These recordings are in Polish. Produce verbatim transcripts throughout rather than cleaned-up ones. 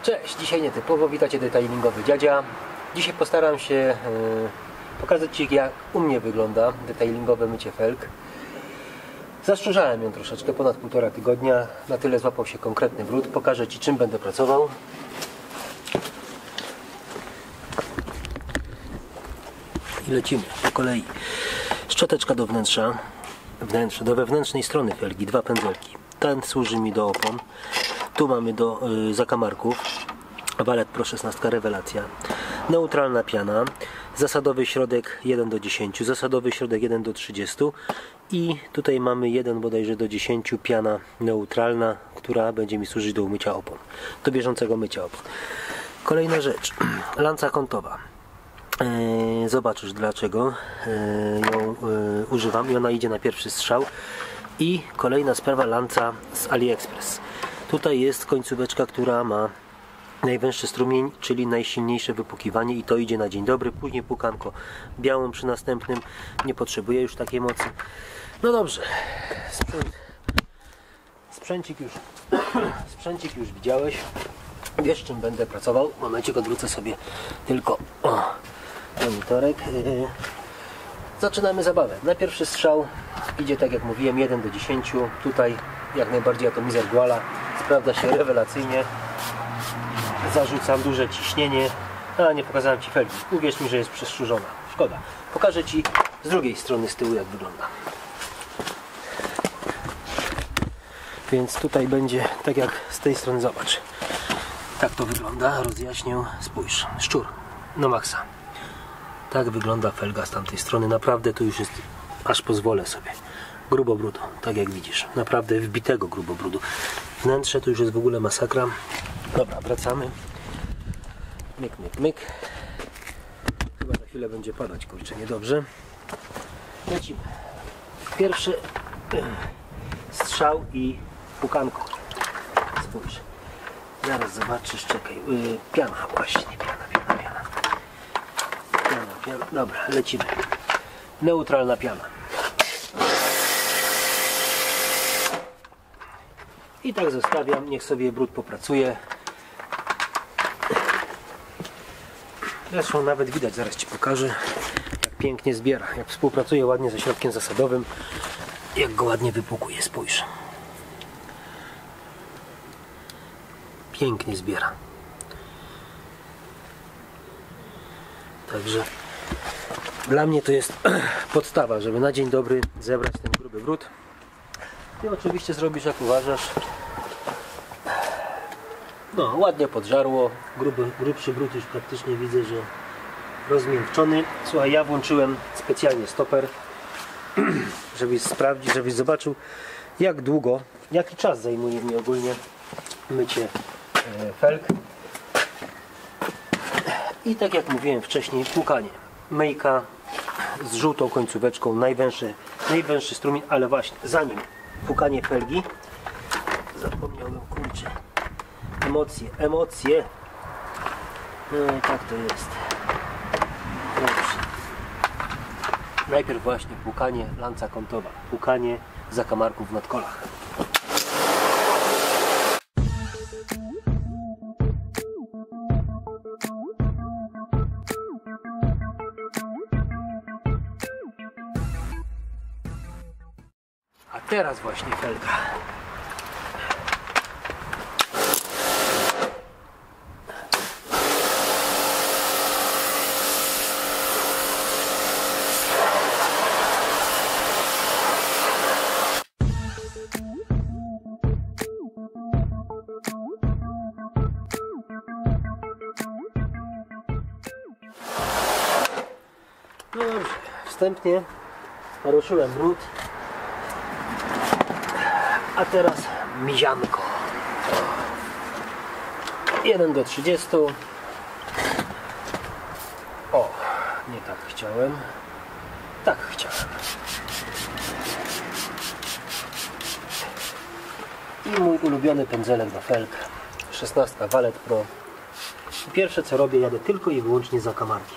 Cześć, dzisiaj nietypowo, witajcie detailingowy dziadzia. Dzisiaj postaram się yy, pokazać Ci, jak u mnie wygląda detailingowe mycie felg. Zaszczurzałem ją troszeczkę, ponad półtora tygodnia, na tyle złapał się konkretny brud. Pokażę Ci, czym będę pracował. I lecimy po kolei. Szczoteczka do wnętrza, wnętrza do wewnętrznej strony felgi, dwa pędzelki. Ten służy mi do opon. Tu mamy do y, zakamarków. Walet Pro szesnaście rewelacja. Neutralna piana. Zasadowy środek jeden do dziesięciu. Zasadowy środek jeden do trzydziestu. I tutaj mamy jeden bodajże do dziesięciu. Piana neutralna, która będzie mi służyć do umycia opon. Do bieżącego mycia opon. Kolejna rzecz. Lanca kątowa. Yy, zobaczysz dlaczego yy, ją yy, używam i ona idzie na pierwszy strzał. I kolejna sprawa, lanca z AliExpress. Tutaj jest końcóweczka, która ma najwęższy strumień, czyli najsilniejsze wypukiwanie i to idzie na dzień dobry. Później pukanko białą przy następnym. Nie potrzebuję już takiej mocy. No dobrze. Sprzęt, sprzęcik już sprzęcik już widziałeś. Wiesz, czym będę pracował. Momencik, odwrócę sobie tylko o, monitorek. Yy. Zaczynamy zabawę. Na pierwszy strzał idzie, tak jak mówiłem, jeden do dziesięciu. Tutaj jak najbardziej atomizer Guala sprawdza się rewelacyjnie. Zarzucam duże ciśnienie, ale nie pokazałem Ci felgi. Uwierz mi, że jest przeszczurzona. Szkoda. Pokażę Ci z drugiej strony, z tyłu, jak wygląda. Więc tutaj będzie tak jak z tej strony. Zobacz. Tak to wygląda. Rozjaśnię. Spójrz. Szczur. No maksa. Tak wygląda felga z tamtej strony. Naprawdę tu już jest, aż pozwolę sobie. Grubo brudu, tak jak widzisz. Naprawdę wbitego grubo brudu. Wnętrze tu już jest w ogóle masakra. Dobra, wracamy. Myk, myk, myk. Chyba za chwilę będzie padać, kurczę, niedobrze. Lecimy. Pierwszy strzał i pukanko. Spójrz. Zaraz zobaczysz, czekaj. Yy, piana, właśnie, piana, piana, piana. Piana, piana. Dobra, lecimy. Neutralna piana. I tak zostawiam, niech sobie brud popracuje. Zresztą nawet widać, zaraz Ci pokażę, jak pięknie zbiera, jak współpracuje ładnie ze środkiem zasadowym, jak go ładnie wypłukuje, spójrz. Pięknie zbiera. Także dla mnie to jest podstawa, żeby na dzień dobry zebrać ten gruby brud. Ty oczywiście zrobisz, jak uważasz. No, ładnie podżarło. Gruby, grubszy brud już praktycznie widzę, że rozmiękczony. Słuchaj, ja włączyłem specjalnie stoper, żebyś sprawdzić, żebyś zobaczył, jak długo, jaki czas zajmuje mi ogólnie mycie felg. I tak jak mówiłem wcześniej, płukanie. Myjka z żółtą końcóweczką, najwęższy, najwęższy strumień, ale właśnie zanim płukanie felgi, zapomniałem, kurczę, emocje, emocje. No i tak to jest. Dobrze. Najpierw właśnie płukanie, lanca kątowa, płukanie zakamarków w nadkolach. A teraz właśnie felga. No dobrze, wstępnie poruszyłem brud. A teraz mizianko. jeden do trzydziestu. O, nie tak chciałem. Tak chciałem. I mój ulubiony pędzelek do felg. szesnaście Walet Pro. Pierwsze co robię, jadę tylko i wyłącznie za zakamarki.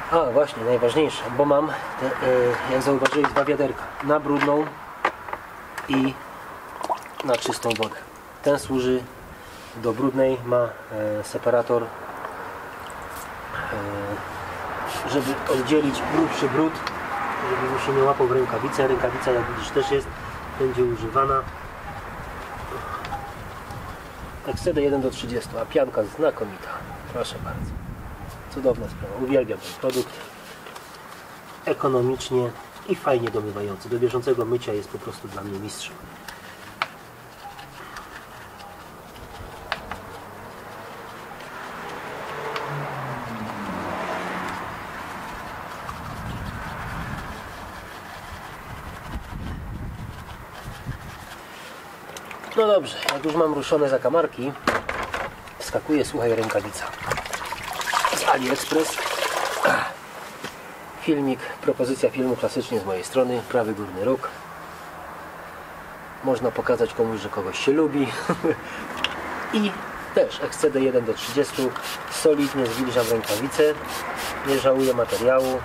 A właśnie, najważniejsze, bo mam, te, e, jak zauważyłeś, dwa wiaderka. Na brudną i na czystą wodę. Ten służy do brudnej, ma e, separator, e, żeby oddzielić grubszy brud, żeby mu się nie łapał w rękawicę. Rękawica, jak widzisz, też jest, będzie używana. Exceede jeden do trzydziestu, a pianka znakomita. Proszę bardzo. Cudowna sprawa. Uwielbiam ten produkt. Ekonomicznie i fajnie domywający. Do bieżącego mycia jest po prostu dla mnie mistrzem. No dobrze, jak już mam ruszone zakamarki, wskakuje, słuchaj, rękawica z AliExpress. Filmik, propozycja filmu klasycznie z mojej strony, prawy górny róg. Można pokazać komuś, że kogoś się lubi. I też Exceede jeden do trzydziestu, solidnie zwilżam rękawicę, nie żałuję materiału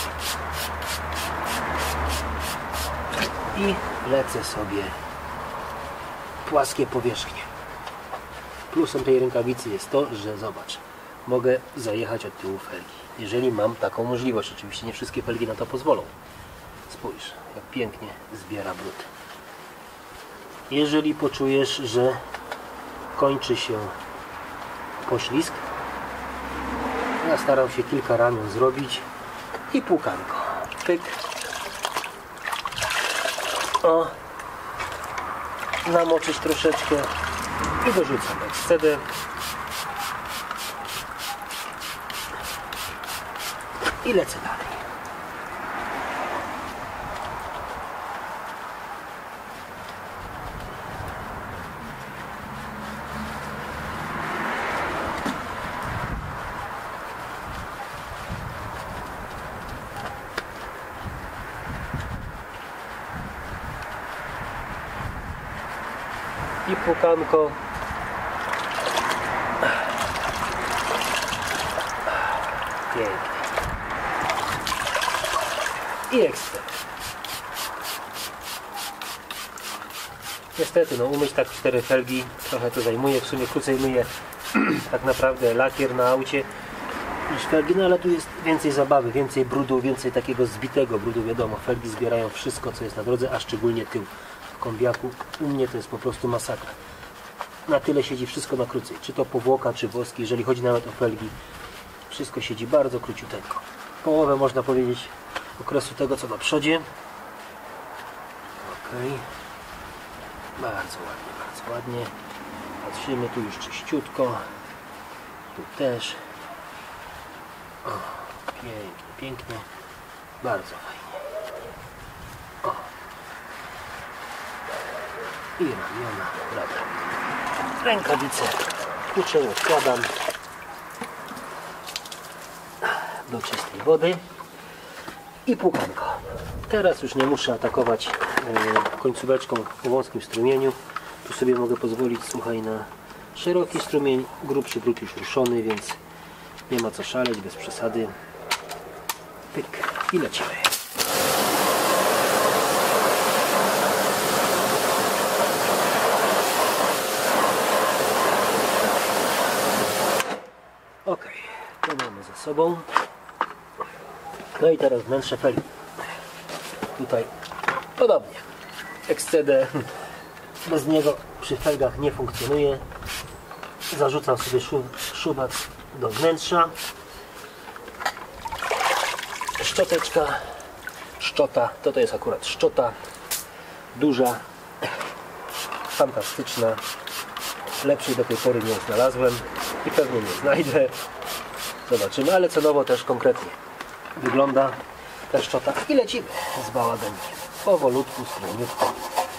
i lecę sobie płaskie powierzchnie. Plusem tej rękawicy jest to, że zobacz, mogę zajechać od tyłu felgi. Jeżeli mam taką możliwość, oczywiście nie wszystkie felgi na to pozwolą. Spójrz, jak pięknie zbiera brud. Jeżeli poczujesz, że kończy się poślizg, ja staram się kilka ramion zrobić i płukanko. Pyk. O. Namoczyć troszeczkę i dorzucam Exceede. I lecę dalej. I płukanko. Pięknie. I Exceede. Niestety, no umyć tak cztery felgi trochę to zajmuje, w sumie krócej myję tak naprawdę lakier na aucie niż felgi, no ale tu jest więcej zabawy, więcej brudu, więcej takiego zbitego brudu, wiadomo, felgi zbierają wszystko, co jest na drodze, a szczególnie tył. W kombiaku u mnie to jest po prostu masakra. Na tyle siedzi wszystko na krócej, czy to powłoka, czy woski, jeżeli chodzi nawet o felgi, wszystko siedzi bardzo króciuteńko. Połowę, można powiedzieć, okresu tego, co na przodzie. Ok. Bardzo ładnie, bardzo ładnie. Patrzymy, tu już czyściutko. Tu też. O, pięknie, pięknie. Bardzo fajnie. O. I ramiona, dobra. Rękawice tłuczę, odkładam do czystej wody i płukanko. Teraz już nie muszę atakować końcóweczką o wąskim strumieniu. Tu sobie mogę pozwolić, słuchaj, na szeroki strumień, grubszy brud już ruszony, więc nie ma co szaleć, bez przesady. Pyk i lecimy. Ok, to mamy za sobą. No i teraz wnętrze felgi. Tutaj podobnie. Exceede bez niego przy felgach nie funkcjonuje. Zarzucam sobie szubak do wnętrza. Szczoteczka, szczota, to to jest akurat szczota. Duża, fantastyczna. Lepszej do tej pory nie znalazłem i pewnie nie znajdę. Zobaczymy, ale cenowo też konkretnie wygląda ta szczota. I lecimy z bałaganikiem. Powolutku, strumiutko.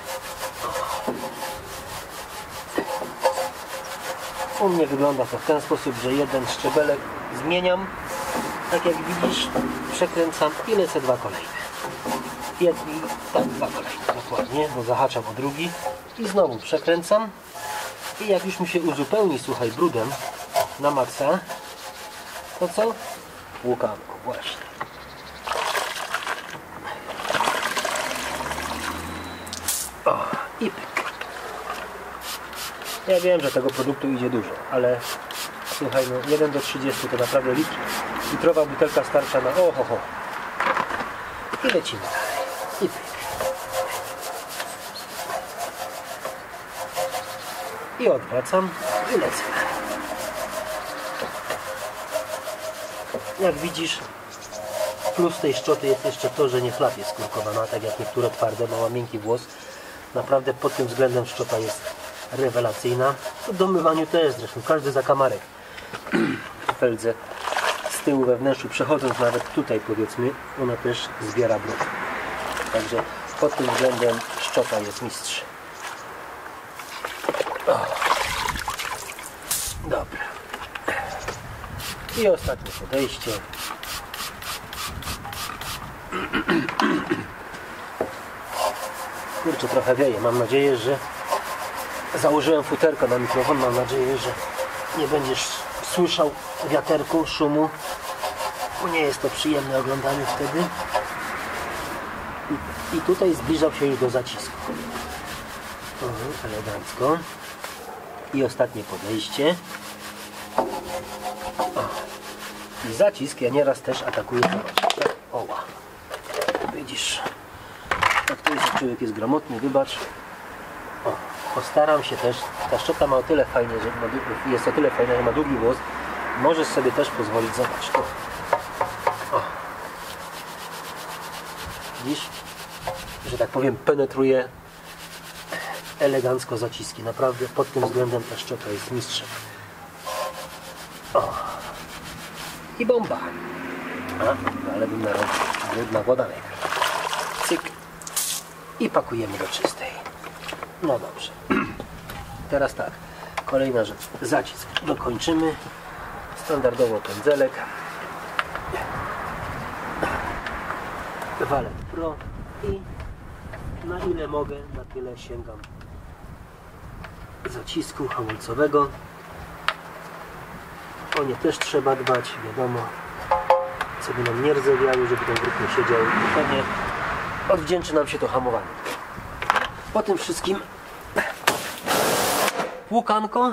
U mnie wygląda to w ten sposób, że jeden szczebelek zmieniam, tak jak widzisz, przekręcam i lecę dwa kolejne. Jedni, tak, dwa kolejne, dokładnie, bo zahaczam o drugi i znowu przekręcam i jak już mi się uzupełni, słuchaj, brudem na maksa, to co? Płukanko, właśnie. O, i pyk. Ja wiem, że tego produktu idzie dużo, ale słuchaj, no jeden do trzydziestu to naprawdę litr, litrowa butelka starcza na oho, ho. I lecimy dalej. I pyk. I odwracam i lecę. Jak widzisz, plus tej szczoty jest jeszcze to, że nie chlapie skórkowana, tak jak niektóre twarde, mała miękki włos. Naprawdę pod tym względem szczota jest rewelacyjna. W domywaniu też zresztą, każdy zakamarek w feldze z tyłu we wnętrzu, przechodząc nawet tutaj powiedzmy, ona też zbiera brud. Także pod tym względem szczota jest mistrz. O. Dobra. I ostatnie podejście. Kurczę, trochę wieje. Mam nadzieję, że założyłem futerko na mikrofon. Mam nadzieję, że nie będziesz słyszał wiaterku, szumu, bo nie jest to przyjemne oglądanie wtedy. I, i tutaj zbliżał się już do zacisku. O, elegancko. I ostatnie podejście. O. I zacisk ja nieraz też atakuję. Oła. Widzisz, jak to jest, człowiek jest gramotny, wybacz. O, postaram się też, ta szczota ma o tyle fajnie, że ma, jest o tyle fajna, że ma długi włos. Możesz sobie też pozwolić, zobacz. O. O. Widzisz, że tak powiem, penetruje elegancko zaciski. Naprawdę pod tym względem ta szczota jest mistrzem. O. I bomba. A, ale bym narobił. Brudna woda najpierw. Cyk. I pakujemy do czystej. No dobrze. Teraz tak. Kolejna rzecz. Zacisk. Dokończymy. Standardowo pędzelek. Walet Pro. I na ile mogę, na tyle sięgam zacisku hamulcowego. O nie też trzeba dbać, wiadomo, co by nam nie rdzewiały, żeby ten grób nie siedział. Pewnie odwdzięczy nam się to hamowanie. Po tym wszystkim płukanko.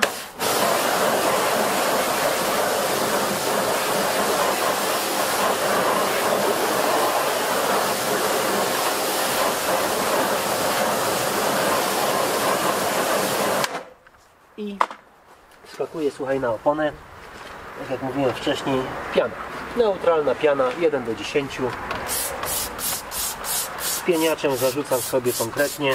I skakuje, słuchaj, na oponę. Tak jak mówiłem wcześniej, piana. Neutralna piana, jeden do dziesięciu. Z pieniaczem zarzucam sobie konkretnie.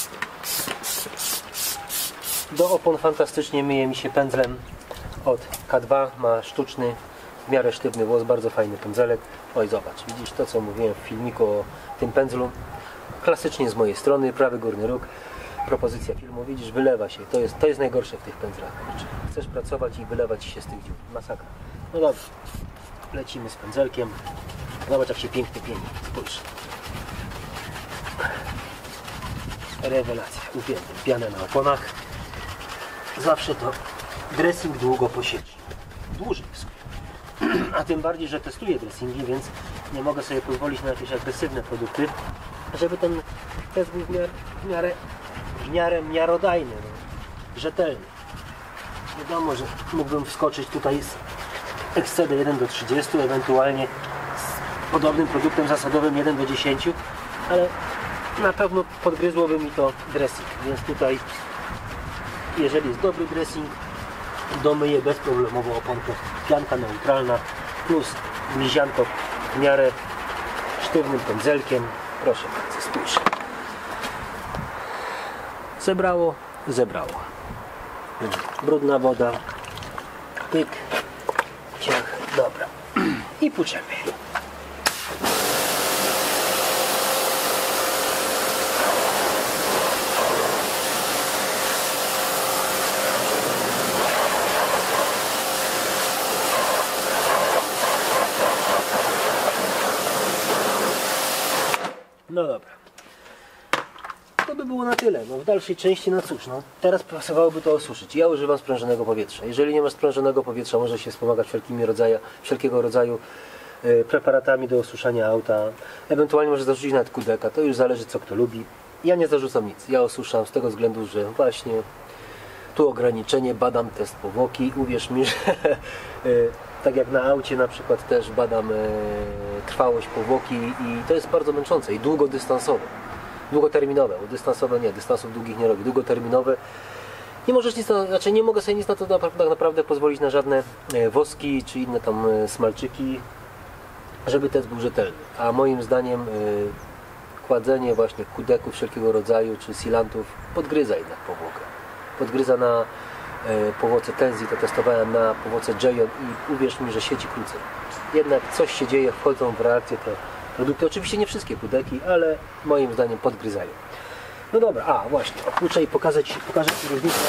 Do opon fantastycznie myje mi się pędzlem od K dwa. Ma sztuczny, w miarę sztywny włos, bardzo fajny pędzelek. Oj, zobacz, widzisz to, co mówiłem w filmiku o tym pędzlu. Klasycznie z mojej strony, prawy górny róg. Propozycja filmu, widzisz, wylewa się. To jest, to jest najgorsze w tych pędzlach. Chcesz pracować i wylewać się z tych dziur. Masakra. No dobrze. Lecimy z pędzelkiem. Zobacz, jak się pięknie pieni. Spójrz. Rewelacja. Uwielbiam pianę na oponach. Zawsze to dressing długo posiedzi. Dłużej w sumie. A tym bardziej, że testuję dressingi, więc nie mogę sobie pozwolić na jakieś agresywne produkty, żeby ten test był w miarę, w miarę w miarę miarodajny, no, rzetelny. Wiadomo, że mógłbym wskoczyć tutaj z Exceda jeden do trzydziestu, ewentualnie z podobnym produktem zasadowym jeden do dziesięciu, ale na pewno podgryzłoby mi to dressing, więc tutaj, jeżeli jest dobry dressing, domyję bezproblemowo oponkę. Pianka neutralna plus mizianko w miarę sztywnym pędzelkiem. Proszę bardzo, spójrz. Zebrało, zebrało. Brudna woda. Pyk. Ciach. Dobra. I płuczemy. No dobra. To by było na tyle. No, w dalszej części, no cóż, no, teraz pasowałoby to osuszyć. Ja używam sprężonego powietrza. Jeżeli nie masz sprężonego powietrza, może się wspomagać wszelkimi rodzaju, wszelkiego rodzaju y, preparatami do osuszania auta. Ewentualnie może zarzucić nawet kudeka, to już zależy co kto lubi. Ja nie zarzucam nic, ja osuszam z tego względu, że właśnie tu ograniczenie, badam test powłoki. Uwierz mi, że y, tak jak na aucie na przykład też badam y, trwałość powłoki i to jest bardzo męczące i długodystansowe. Długoterminowe, bo dystansowe nie, dystansów długich nie robi, długoterminowe. Nie możesz nic, na, znaczy nie mogę sobie nic na to tak naprawdę pozwolić na żadne woski czy inne tam smalczyki, żeby test był rzetelny. A moim zdaniem yy, kładzenie właśnie kudeków wszelkiego rodzaju czy silantów podgryza jednak powłokę. Podgryza na yy, powłoce Tenzi, to testowałem na powłoce Jayon i uwierz mi, że sieci krócej. Jednak coś się dzieje, wchodzą w reakcję te produkty. Oczywiście nie wszystkie kudeki, ale moim zdaniem podgryzają. No dobra, a właśnie, oprócz i pokazać, pokażę Ci różnicę.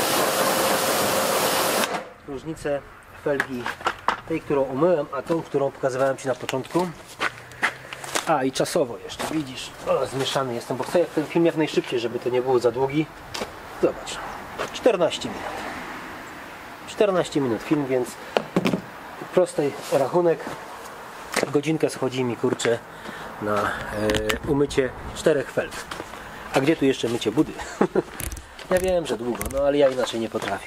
Różnicę felgi tej, którą umyłem, a tą, którą pokazywałem Ci na początku. A i czasowo jeszcze, widzisz, o, zmieszany jestem, bo chcę jak ten film jak najszybciej, żeby to nie było za długi. Zobacz, czternaście minut. czternaście minut film, więc prosty rachunek. Godzinkę schodzi mi, kurczę, na e, umycie czterech felg. A gdzie tu jeszcze mycie budy? Ja wiem, że długo, no ale ja inaczej nie potrafię.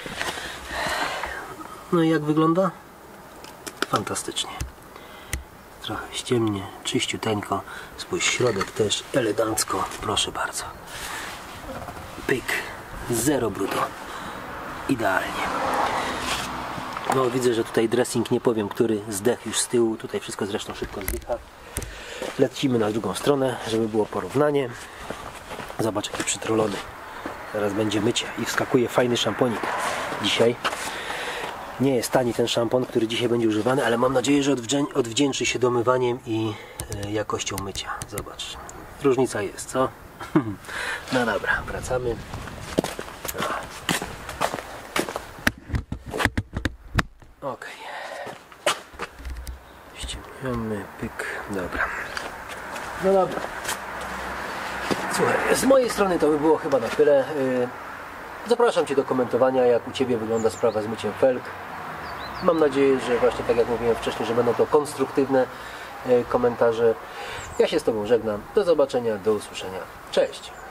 No i jak wygląda? Fantastycznie. Trochę ściemnie, czyściuteńko. Spójrz, środek też elegancko. Proszę bardzo. Pyk. Zero bruto. Idealnie. No widzę, że tutaj dressing, nie powiem, który zdech już z tyłu. Tutaj wszystko zresztą szybko zdycha. Lecimy na drugą stronę, żeby było porównanie. Zobacz jaki przytrolony. Teraz będzie mycie i wskakuje fajny szamponik. Dzisiaj nie jest tani ten szampon, który dzisiaj będzie używany, ale mam nadzieję, że odwdzięczy się domywaniem i jakością mycia. Zobacz. Różnica jest, co? No dobra, wracamy. Ok. Ściemniamy, pyk. Dobra. No dobra. Słuchaj, z mojej strony to by było chyba na tyle. Zapraszam Cię do komentowania, jak u Ciebie wygląda sprawa z myciem felg. Mam nadzieję, że właśnie tak jak mówiłem wcześniej, że będą to konstruktywne komentarze. Ja się z Tobą żegnam. Do zobaczenia, do usłyszenia. Cześć!